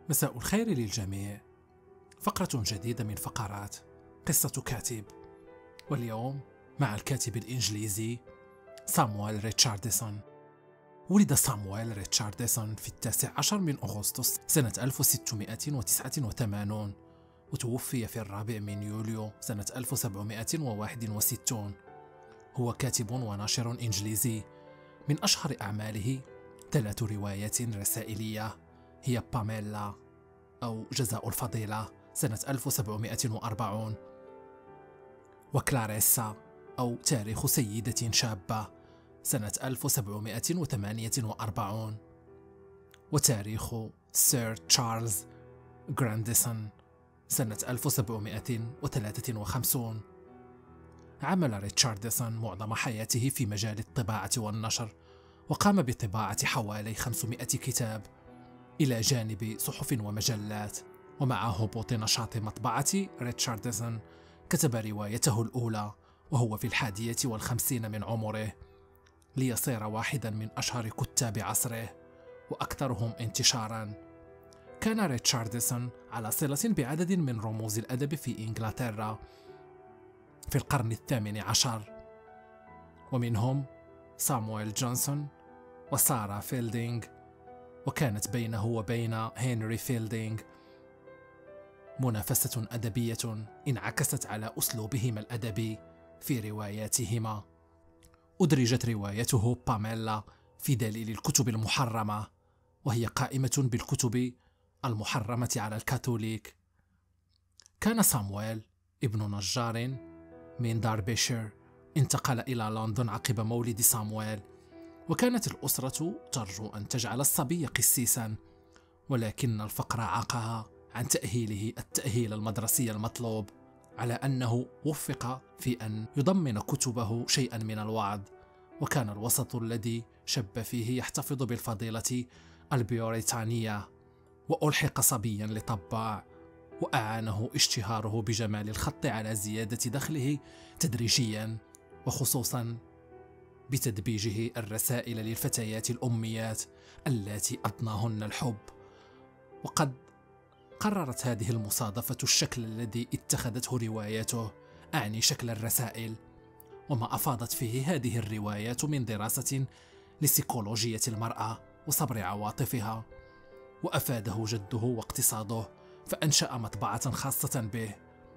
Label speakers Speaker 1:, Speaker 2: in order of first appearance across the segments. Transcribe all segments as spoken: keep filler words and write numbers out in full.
Speaker 1: مساء الخير للجميع. فقرة جديدة من فقرات قصة كاتب، واليوم مع الكاتب الإنجليزي سامويل ريتشاردسون. ولد سامويل ريتشاردسون في التاسع عشر من أغسطس سنة ألف وستمائة وتسعة وثمانين، وتوفي في الرابع من يوليو سنة ألف وسبعمائة وواحد وستين. هو كاتب وناشر إنجليزي، من أشهر أعماله ثلاث روايات رسائلية هي باميلا أو جزاء الفضيلة سنة ألف وسبعمائة وأربعين، وكلاريسا أو تاريخ سيدة شابة سنة ألف وسبعمائة وثمانية وأربعين، وتاريخ سير تشارلز غرانديسون سنة ألف وسبعمائة وثلاثة وخمسين. عمل ريتشاردسون معظم حياته في مجال الطباعة والنشر، وقام بطباعة حوالي خمسمائة كتاب إلى جانب صحف ومجلات. ومع هبوط نشاط مطبعة ريتشاردسون كتب روايته الأولى وهو في الحادية والخمسين من عمره، ليصير واحدا من أشهر كتاب عصره وأكثرهم انتشارا. كان ريتشاردسون على صلة بعدد من رموز الأدب في إنجلترا في القرن الثامن عشر، ومنهم سامويل جونسون وسارة فيلدينغ، وكانت بينه وبين هنري فيلدينغ منافسة أدبية انعكست على أسلوبهما الأدبي في رواياتهما. أدرجت روايته باميلا في دليل الكتب المحرمة، وهي قائمة بالكتب المحرمة على الكاثوليك. كان سامويل ابن نجار من داربيشير، انتقل إلى لندن عقب مولد سامويل، وكانت الأسرة ترجو أن تجعل الصبي قسيسا، ولكن الفقر عاقها عن تأهيله التأهيل المدرسي المطلوب، على أنه وفق في أن يضمن كتبه شيئا من الوعظ. وكان الوسط الذي شب فيه يحتفظ بالفضيلة البيوريتانية، وألحق صبيا لطباع، وأعانه اشتهاره بجمال الخط على زيادة دخله تدريجيا، وخصوصا بتدبيجه الرسائل للفتيات الأميات اللاتي أضناهن الحب. وقد قررت هذه المصادفة الشكل الذي اتخذته رواياته، أعني شكل الرسائل، وما أفاضت فيه هذه الروايات من دراسة لسيكولوجية المرأة وصبر عواطفها. وأفاده جده واقتصاده، فأنشأ مطبعة خاصة به،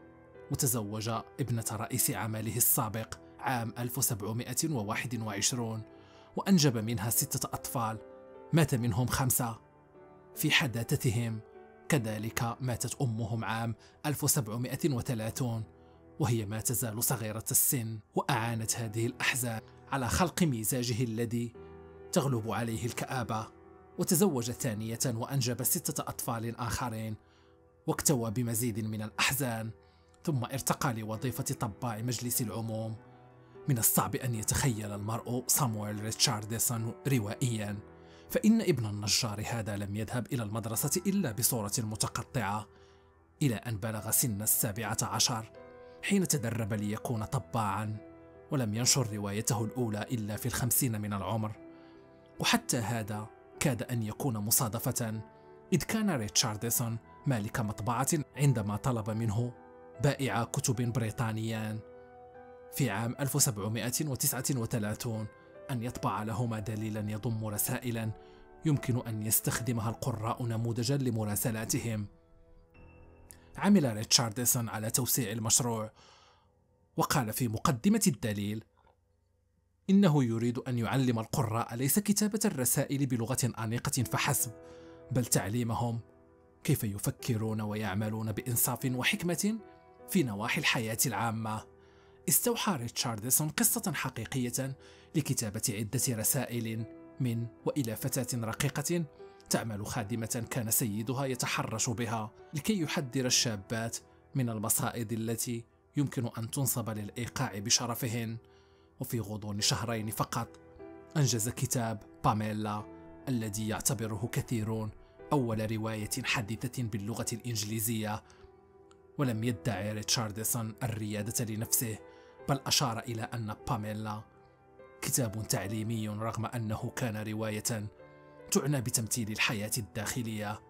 Speaker 1: وتزوج ابنة رئيس عمله السابق عام ألف وسبعمائة وواحد وعشرين، وأنجب منها ستة أطفال، مات منهم خمسة في حداثتهم. كذلك ماتت أمهم عام ألف وسبعمائة وثلاثين، وهي ما تزال صغيرة السن. وأعانت هذه الأحزان على خلق مزاجه الذي تغلب عليه الكآبة، وتزوج ثانية وأنجب ستة أطفال آخرين، واكتوى بمزيد من الأحزان، ثم ارتقى لوظيفة طباع مجلس العموم. من الصعب أن يتخيل المرء سامويل ريتشاردسون روائيا، فإن ابن النجار هذا لم يذهب إلى المدرسة إلا بصورة متقطعة، إلى أن بلغ سن السابعة عشر حين تدرب ليكون طباعا، ولم ينشر روايته الأولى إلا في الخمسين من العمر. وحتى هذا كاد أن يكون مصادفة، إذ كان ريتشاردسون مالك مطبعة عندما طلب منه بائع كتب بريطانيان في عام ألف وسبعمائة وتسعة وثلاثين أن يطبع لهما دليلا يضم رسائلا يمكن أن يستخدمها القراء نموذجا لمراسلاتهم. عمل ريتشاردسون على توسيع المشروع، وقال في مقدمة الدليل إنه يريد أن يعلم القراء ليس كتابة الرسائل بلغة أنيقة فحسب، بل تعليمهم كيف يفكرون ويعملون بإنصاف وحكمة في نواحي الحياة العامة. استوحى ريتشاردسون قصة حقيقية لكتابة عدة رسائل من وإلى فتاة رقيقة تعمل خادمة كان سيدها يتحرش بها، لكي يحذر الشابات من المصائد التي يمكن أن تنصب للإيقاع بشرفهن. وفي غضون شهرين فقط أنجز كتاب باميلا الذي يعتبره كثيرون أول رواية حديثة باللغة الإنجليزية. ولم يدعي ريتشاردسون الريادة لنفسه، بل أشار إلى أن باميلا كتاب تعليمي، رغم أنه كان رواية تعنى بتمثيل الحياة الداخلية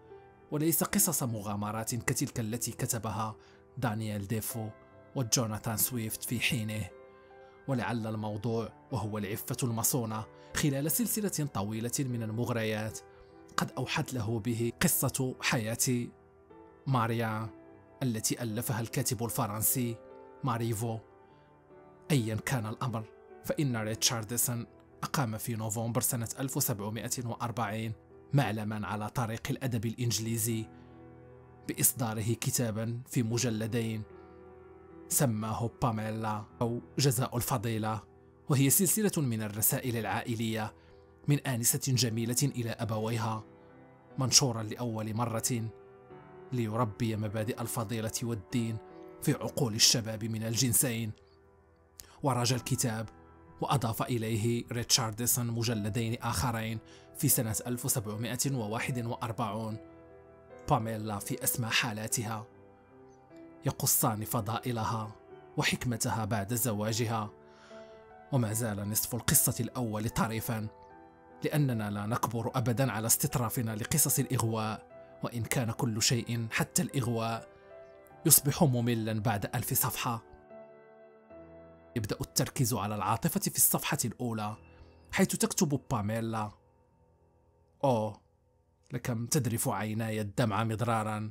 Speaker 1: وليس قصص مغامرات كتلك التي كتبها دانيال ديفو وجوناثان سويفت في حينه. ولعل الموضوع وهو العفة المصونة خلال سلسلة طويلة من المغريات قد أوحت له به قصة حياة ماريا التي ألفها الكاتب الفرنسي ماريفو. أيا كان الأمر، فإن ريتشاردسون أقام في نوفمبر سنة ألف وسبعمائة وأربعين معلما على طريق الأدب الإنجليزي بإصداره كتابا في مجلدين سماه باميلا أو جزاء الفضيلة، وهي سلسلة من الرسائل العائلية من آنسة جميلة إلى أبويها، منشورا لأول مرة ليربي مبادئ الفضيلة والدين في عقول الشباب من الجنسين. ورجى الكتاب وأضاف إليه ريتشاردسون مجلدين آخرين في سنة ألف وسبعمائة وواحد وأربعين، باميلا في أسمى حالاتها، يقصان فضائلها وحكمتها بعد زواجها. وما زال نصف القصة الأول طريفا، لأننا لا نكبر أبدا على استطرافنا لقصص الإغواء، وإن كان كل شيء حتى الإغواء يصبح مملا بعد ألف صفحة. يبدأ التركيز على العاطفة في الصفحة الأولى، حيث تكتب باميلا: أوه لكم تذرف عيناي الدمع مضرارا،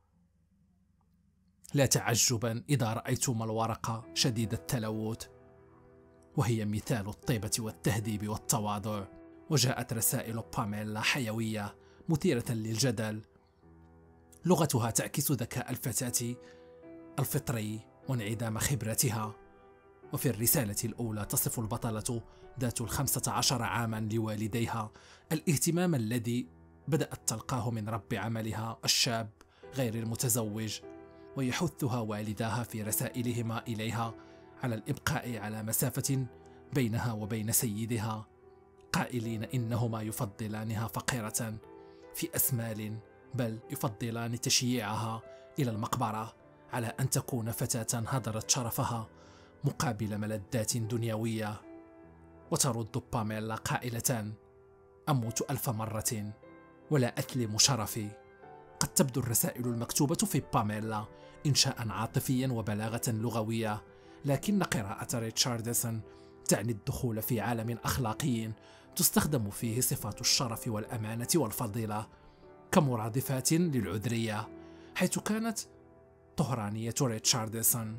Speaker 1: لا تعجبا إذا رأيتما الورقة شديد التلوث. وهي مثال الطيبة والتهذيب والتواضع. وجاءت رسائل باميلا حيوية مثيرة للجدل، لغتها تعكس ذكاء الفتاة الفطري وانعدام خبرتها. وفي الرسالة الأولى تصف البطلة ذات الخمسة عشر عاما لوالديها الاهتمام الذي بدأت تلقاه من رب عملها الشاب غير المتزوج، ويحثها والداها في رسائلهما إليها على الإبقاء على مسافة بينها وبين سيدها، قائلين إنهما يفضلانها فقيرة في أسمال، بل يفضلان تشييعها إلى المقبرة على أن تكون فتاة هدرت شرفها مقابل ملذات دنيوية. وترد باميلا قائلة: أموت ألف مرة ولا أثلم شرفي. قد تبدو الرسائل المكتوبة في باميلا إنشاء عاطفيا وبلاغة لغوية، لكن قراءة ريتشاردسون تعني الدخول في عالم أخلاقي تستخدم فيه صفات الشرف والأمانة والفضيلة كمرادفات للعذرية، حيث كانت طهرانية ريتشاردسون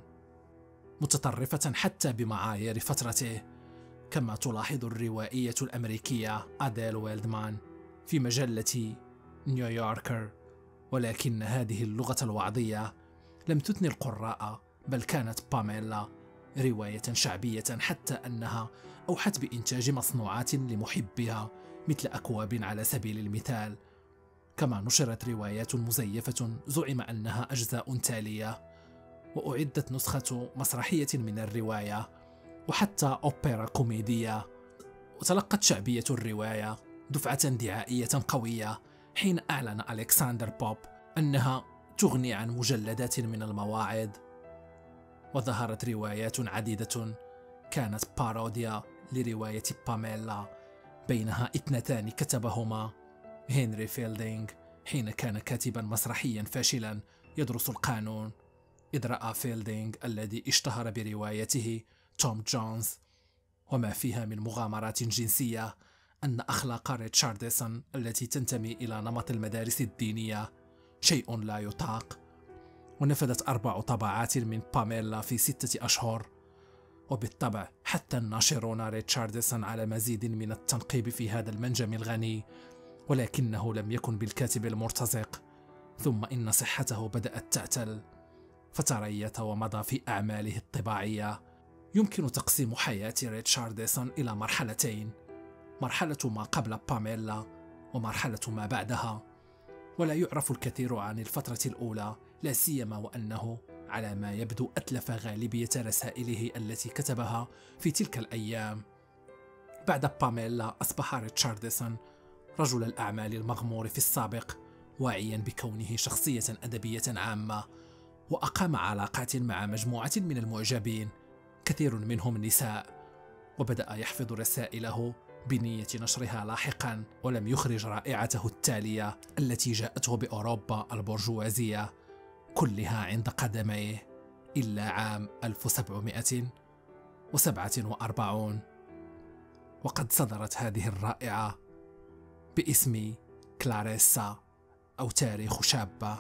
Speaker 1: متطرفة حتى بمعايير فترته، كما تلاحظ الروائية الأمريكية أديل ويلدمان في مجلة نيويوركر. ولكن هذه اللغة الوعظية لم تثني القراء، بل كانت باميلا رواية شعبية، حتى أنها أوحت بإنتاج مصنوعات لمحبها مثل أكواب على سبيل المثال. كما نشرت روايات مزيفة زعم أنها أجزاء تالية، وأعدت نسخة مسرحية من الرواية، وحتى أوبرا كوميدية. وتلقت شعبية الرواية دفعة دعائية قوية حين أعلن ألكسندر بوب أنها تغني عن مجلدات من المواعظ. وظهرت روايات عديدة كانت باروديا لرواية باميلا، بينها اثنتان كتبهما هنري فيلدينغ حين كان كاتبا مسرحيا فاشلا يدرس القانون، إذ رأى فيلدينغ الذي اشتهر بروايته توم جونز وما فيها من مغامرات جنسية أن أخلاق ريتشاردسون التي تنتمي إلى نمط المدارس الدينية شيء لا يطاق. ونفذت أربع طبعات من باميلا في ستة أشهر. وبالطبع حتى الناشرون ريتشاردسون على مزيد من التنقيب في هذا المنجم الغني، ولكنه لم يكن بالكاتب المرتزق. ثم إن صحته بدأت تعتل، فتريث ومضى في أعماله الطباعية. يمكن تقسيم حياة ريتشاردسون إلى مرحلتين: مرحلة ما قبل باميلا ومرحلة ما بعدها. ولا يعرف الكثير عن الفترة الأولى، لا سيما وأنه على ما يبدو أتلف غالبية رسائله التي كتبها في تلك الأيام. بعد باميلا أصبح ريتشاردسون رجل الأعمال المغمور في السابق، واعيا بكونه شخصية أدبية عامة، وأقام علاقات مع مجموعة من المعجبين، كثير منهم نساء. وبدأ يحفظ رسائله بنية نشرها لاحقا، ولم يخرج رائعته التالية التي جاءته بأوروبا البرجوازية كلها عند قدميه إلا عام ألف وسبعمائة وسبعة وأربعين، وقد صدرت هذه الرائعة باسم كلاريسا أو تاريخ شابة،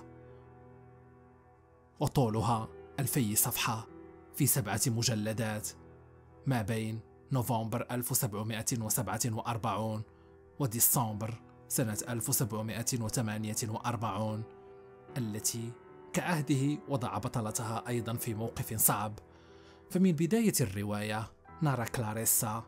Speaker 1: وطولها ألفي صفحة في سبعة مجلدات ما بين نوفمبر ألف وسبعمائة وسبعة وأربعين وديسمبر سنة ألف وسبعمائة وثمانية وأربعين، التي كعهده وضع بطلتها أيضا في موقف صعب. فمن بداية الرواية نرى كلاريسا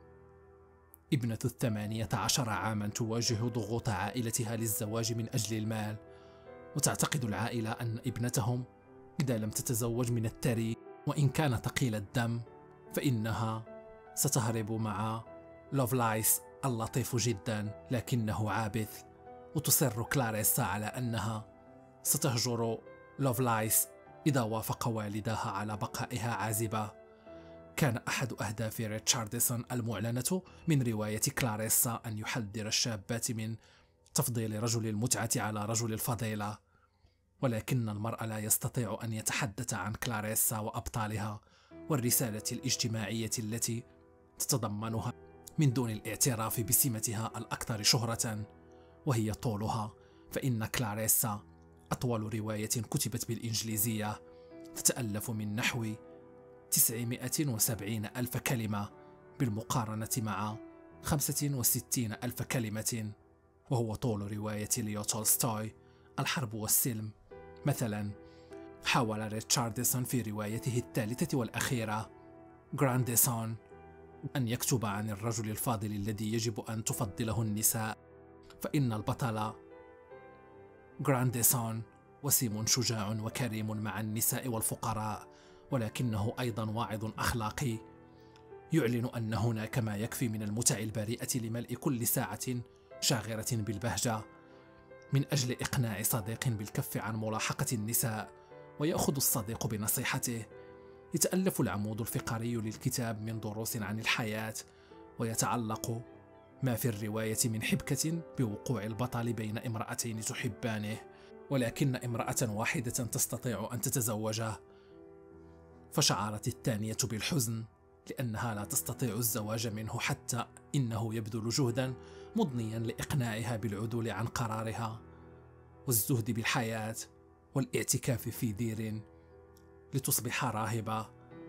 Speaker 1: ابنة الثمانية عشر عاما تواجه ضغوط عائلتها للزواج من أجل المال، وتعتقد العائلة أن ابنتهم إذا لم تتزوج من الثري وإن كان ثقيل الدم فإنها ستهرب مع لوفلايس اللطيف جدا لكنه عابث. وتصر كلاريسا على أنها ستهجر لوفلايس إذا وافق والداها على بقائها عازبة. كان أحد أهداف ريتشاردسون المعلنة من رواية كلاريسا أن يحذر الشابات من تفضيل رجل المتعة على رجل الفضيلة، ولكن المرء لا يستطيع أن يتحدث عن كلاريسا وأبطالها والرسالة الاجتماعية التي تتضمنها من دون الاعتراف بسمتها الأكثر شهرة وهي طولها. فإن كلاريسا أطول رواية كتبت بالإنجليزية، تتألف من نحو تسعمائة وسبعين ألف كلمة بالمقارنة مع خمسة وستين ألف كلمة، وهو طول رواية ليو تولستوي الحرب والسلم. مثلا حاول ريتشاردسون في روايته الثالثة والأخيرة غرانديسون أن يكتب عن الرجل الفاضل الذي يجب أن تفضله النساء، فإن البطل غرانديسون وسيم شجاع وكريم مع النساء والفقراء، ولكنه أيضا واعظ أخلاقي يعلن أن هناك ما يكفي من المتع البريئة لملء كل ساعة شاغرة بالبهجة من أجل إقناع صديق بالكف عن ملاحقة النساء، ويأخذ الصديق بنصيحته. يتألف العمود الفقري للكتاب من دروس عن الحياة، ويتعلق ما في الرواية من حبكة بوقوع البطل بين امرأتين تحبانه، ولكن امرأة واحدة تستطيع أن تتزوجه، فشعرت الثانية بالحزن لأنها لا تستطيع الزواج منه، حتى إنه يبذل جهدا مضنيا لإقناعها بالعدول عن قرارها والزهد بالحياة والاعتكاف في دير لتصبح راهبة.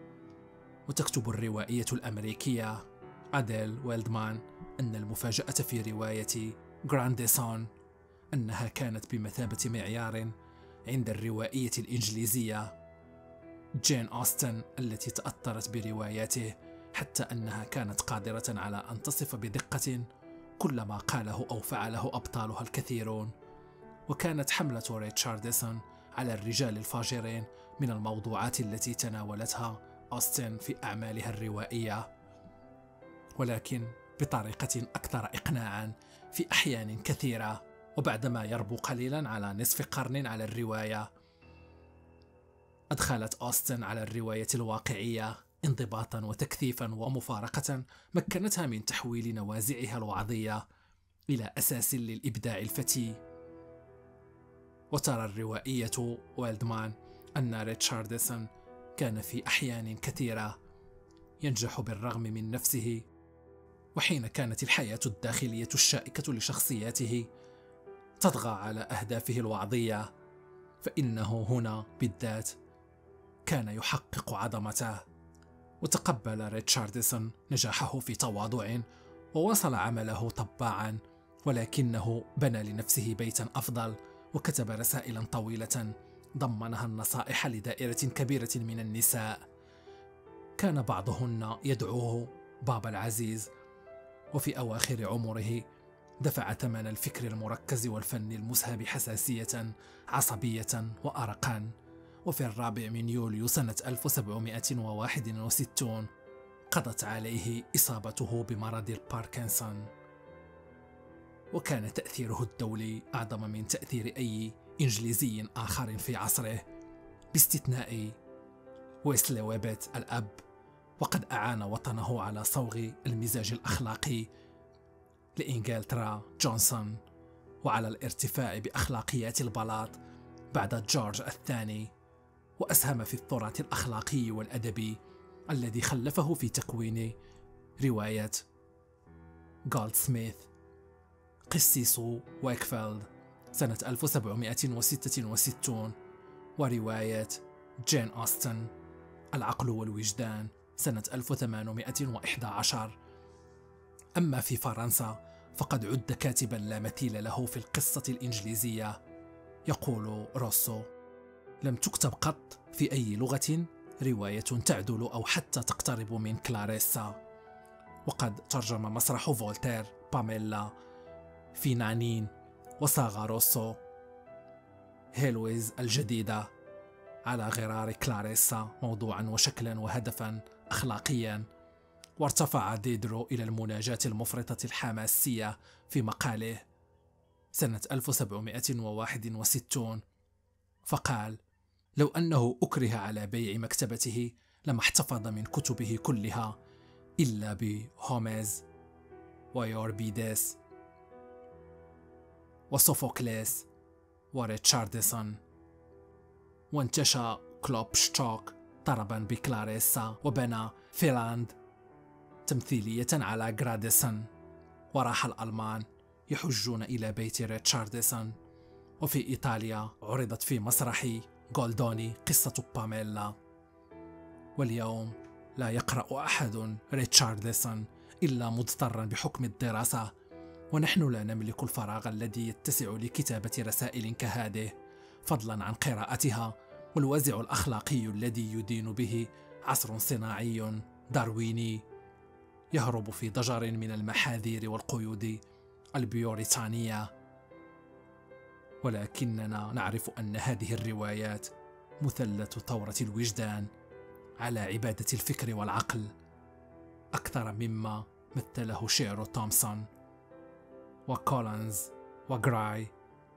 Speaker 1: وتكتب الروائية الأمريكية أديل ويلدمان أن المفاجأة في رواية غرانديسون أنها كانت بمثابة معيار عند الروائية الإنجليزية جين أوستن التي تأثرت برواياته، حتى أنها كانت قادرة على أن تصف بدقة كل ما قاله أو فعله أبطالها الكثيرون. وكانت حملة ريتشاردسون على الرجال الفاجرين من الموضوعات التي تناولتها أوستن في أعمالها الروائية، ولكن بطريقة أكثر إقناعا في أحيان كثيرة. وبعدما يربو قليلا على نصف قرن على الرواية، أدخلت أوستن على الرواية الواقعية انضباطا وتكثيفا ومفارقة مكنتها من تحويل نوازعها الوعظية إلى أساس للإبداع الفتي. وترى الروائية ويلدمان أن ريتشاردسون كان في أحيان كثيرة ينجح بالرغم من نفسه، وحين كانت الحياة الداخلية الشائكة لشخصياته تطغى على أهدافه الوعظية، فإنه هنا بالذات كان يحقق عظمته. وتقبل ريتشاردسون نجاحه في تواضع وواصل عمله طباعا، ولكنه بنى لنفسه بيتا أفضل وكتب رسائلا طويلة ضمنها النصائح لدائرة كبيرة من النساء، كان بعضهن يدعوه بابا العزيز. وفي أواخر عمره دفع ثمن الفكر المركز والفن المسهى بحساسية عصبية وأرقا. وفي الرابع من يوليو سنة ألف وسبعمائة وواحد وستين قضت عليه إصابته بمرض الباركنسون، وكان تأثيره الدولي أعظم من تأثير أي إنجليزي آخر في عصره باستثناء ويسلي ويبت الأب، وقد أعان وطنه على صوغ المزاج الأخلاقي لإنجلترا جونسون، وعلى الارتفاع بأخلاقيات البلاط بعد جورج الثاني، وأسهم في التراث الأخلاقي والأدبي الذي خلفه في تكوين رواية غولدسميث قسيس ويكفيلد سنة ألف وسبعمائة وستة وستين، ورواية جين أوستن العقل والوجدان سنة ألف وثمانمائة وإحدى عشر. أما في فرنسا فقد عد كاتبا لا مثيل له في القصة الإنجليزية. يقول روسو: لم تكتب قط في أي لغة رواية تعدل أو حتى تقترب من كلاريسا. وقد ترجم مسرح فولتير باميلا في نانين، وصاغ روسو هيلويز الجديدة على غرار كلاريسا موضوعا وشكلا وهدفا أخلاقيا. وارتفع ديدرو إلى المناجاة المفرطة الحماسية في مقاله سنة ألف وسبعمائة وواحد وستين، فقال: لو أنه أكره على بيع مكتبته لما احتفظ من كتبه كلها إلا بهوميز ويوربيدس وسوفوكليس وريتشاردسون. وانتشى كلوبشتوك طربا بكلاريسا، وبنى فيلاند تمثيلية على غراديسون، وراح الألمان يحجون إلى بيت ريتشاردسون. وفي إيطاليا عرضت في مسرح غولدوني قصة باميلا. واليوم لا يقرأ أحد ريتشاردسون إلا مضطرا بحكم الدراسة، ونحن لا نملك الفراغ الذي يتسع لكتابة رسائل كهذه، فضلا عن قراءتها والوازع الأخلاقي الذي يدين به عصر صناعي دارويني يهرب في ضجر من المحاذير والقيود البيوريتانية. ولكننا نعرف أن هذه الروايات مثلث ثورة الوجدان على عبادة الفكر والعقل أكثر مما مثله شعر تومسون وكولينز وغراي.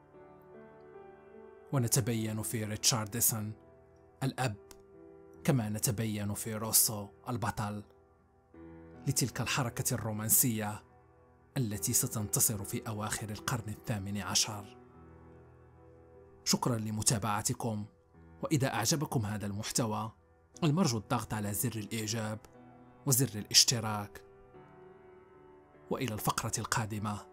Speaker 1: ونتبين في ريتشاردسون الأب كما نتبين في روسو البطل لتلك الحركة الرومانسية التي ستنتصر في أواخر القرن الثامن عشر. شكرا لمتابعتكم، وإذا أعجبكم هذا المحتوى المرجو الضغط على زر الإعجاب وزر الاشتراك، وإلى الفقرة القادمة.